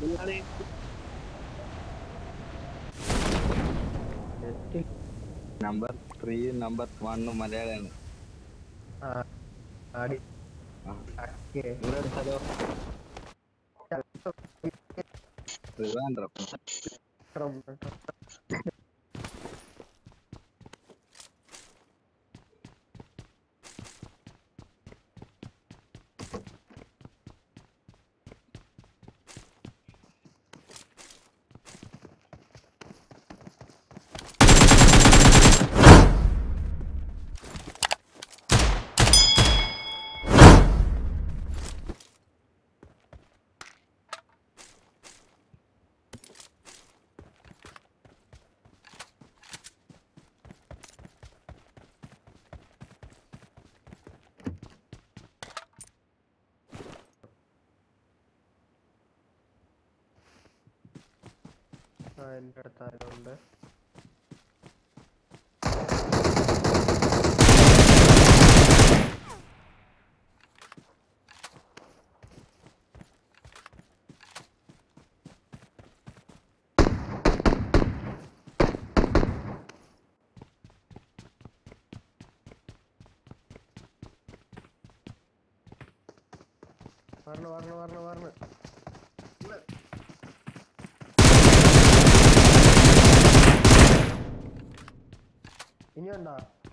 Number 3 number 1 മലയാളമാണ്. നിങ്ങളുടെ സ്ഥലോ? ട്രിവാൻഡ്രം. എൻ്റെ അടുത്ത് ആരുണ്ട്? വരണം. ഇനിയുണ്ടോ?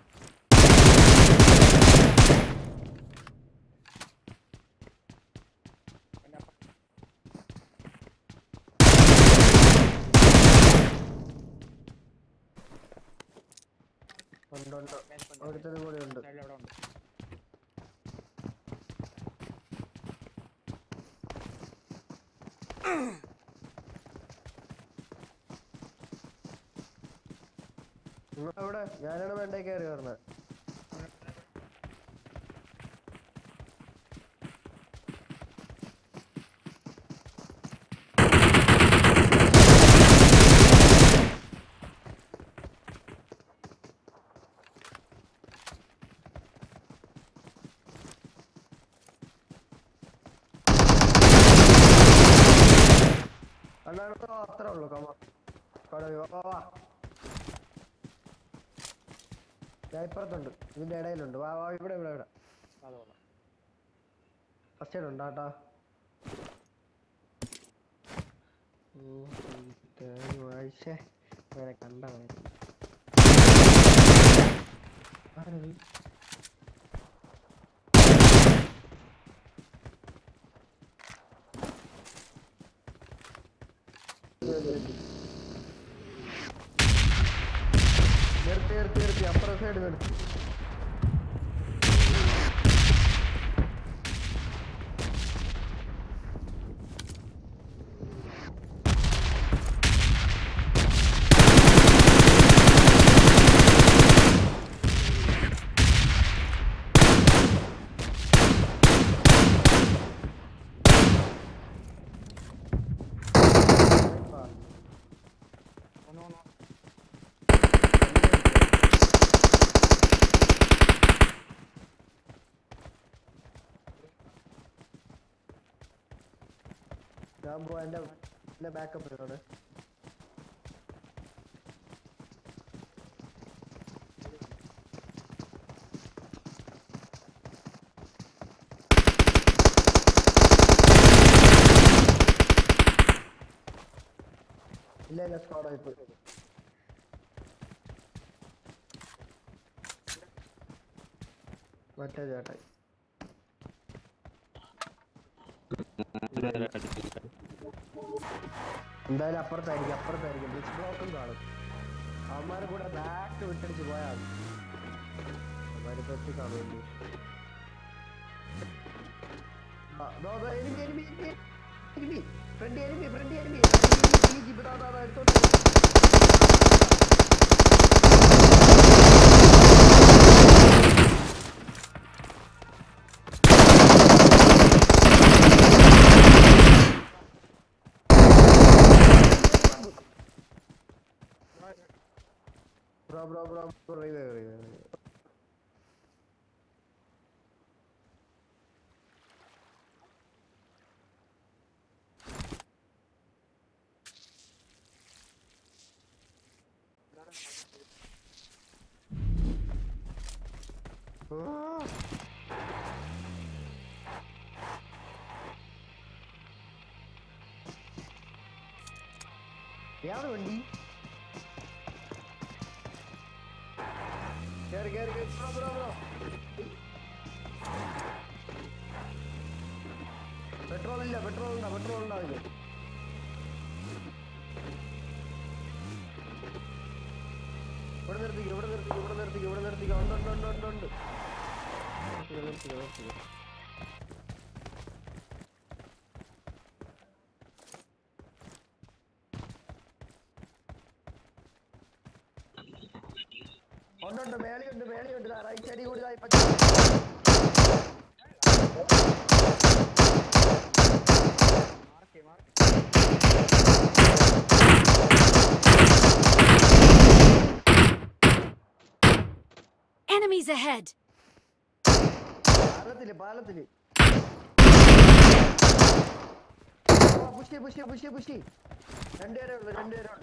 ഉണ്ട്. ഒരുത്തത് കൂടെ ഉണ്ട്. നിങ്ങളവിടെ ഞാനാണ് വേണ്ടേ കയറി പറഞ്ഞത്. അത്രേ ഉള്ളൂ. വാ. ഞാൻ ഇപ്പുറത്തുണ്ട്, ഇതിന്റെ ഇടയിലുണ്ട്. വാ ഇവിടെ. ഫസ്റ്റ് എയ്ഡ് ഉണ്ട് കേട്ടോ. കണ്ട നിർത്തി അപ്പുറ സൈഡ് നിർത്തി. ഞാൻ പോവാ. എന്റെ ബാക്കപ്പ് ചെയ്തോടെ. ഇല്ല സ്ക്വാഡായിപ്പോ. മറ്റേ ചേട്ടായി എന്തായാലും അപ്പുറത്തായിരിക്കും. ബ്രിഡ്ജ് ബ്ലോക്കും കാണും. അവന്മാരെ കൂടെ ബാക്ക് വിട്ടടിച്ച് പോയാൽ അവന്മാര് തൊട്ടി കാണുമല്ലോ. ഫ്രണ്ട് എനിമി എടുത്തോട്ട്. Bro, revive. ഏതാണ് വണ്ടി? കേറി കേറി കേറി ബ്രോ. പെട്രോൾ ഇല്ല, പെട്രോൾ ഉണ്ടാവില്ല. ഇവിടെ നിർത്തിക്കോ. ഉണ്ട്. നിർത്തിക്കോ. ഉണ്ട്. മേളിയുണ്ട്. റൈറ്റ് സൈഡിൽ കൂടി Enemies ahead. പാലത്തില് പുഷി. രണ്ടുപേരേ ഉള്ളു.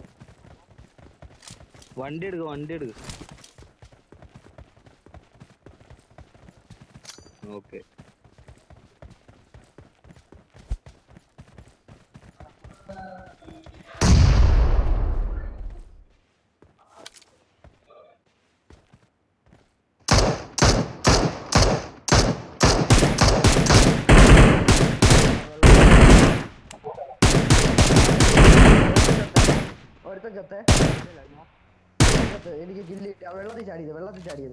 വണ്ടി എടുക്ക്. ഓക്കെ. ഒരുത്തൻ ചത്തേ. എനിക്ക് കില്ല് കിട്ടി. വെള്ളത്തിൽ ചാടിയത്.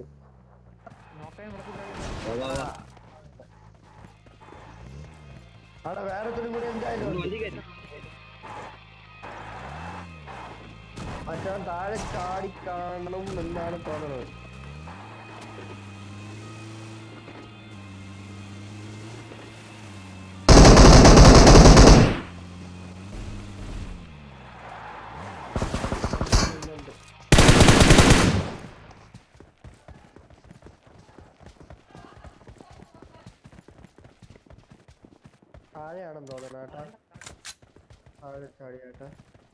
അവിടെ വേറെ കൂടി എന്തായാലും മറ്റേ താഴെ ചാടി കാണണം എന്നാണ് തോന്നുന്നത്. താഴെയാണെന്ന് തോന്നണം കേട്ടാ. താഴെ ചാടി കേട്ടാ.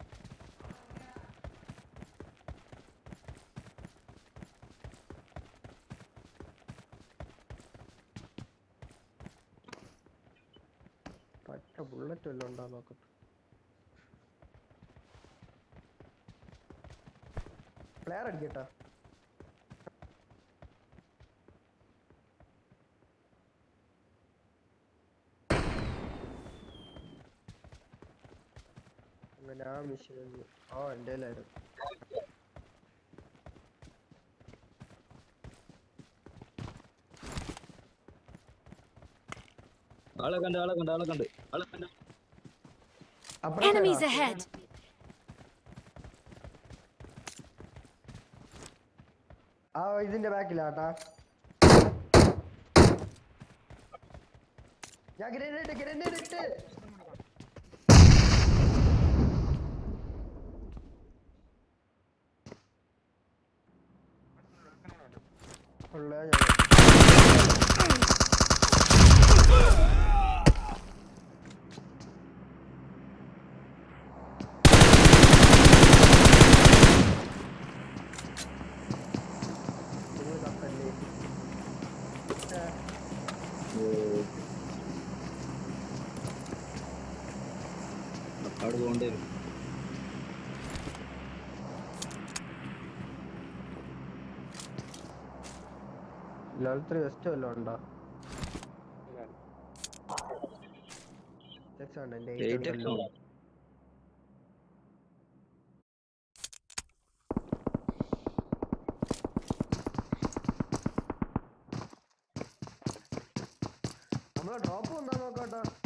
പറ്റ ബുള്ളറ്റ് വല്ലതും ഉണ്ടാ നോക്കട്ടെ. പ്ലെയർ അടിക്കട്ടാ. അങ്ങനെ ആ മിഷൻ എൻ്റെ കയ്യിലായിരുന്നു. ആളെ കണ്ട്. Enemies ahead. ആ ഇതിന്റെ ബാക്കിലാട്ടാ. ഞാൻ ഗ്രനേഡ് ഇട്ട്. അവിടെ പോകേണ്ടി വരും. ലെവൽ 3 വെസ്റ്റ് വല്ലതും ഉണ്ടോ? നമ്മളെ ഡ്രോപ്പ് വന്നാ നോക്കട്ടെ.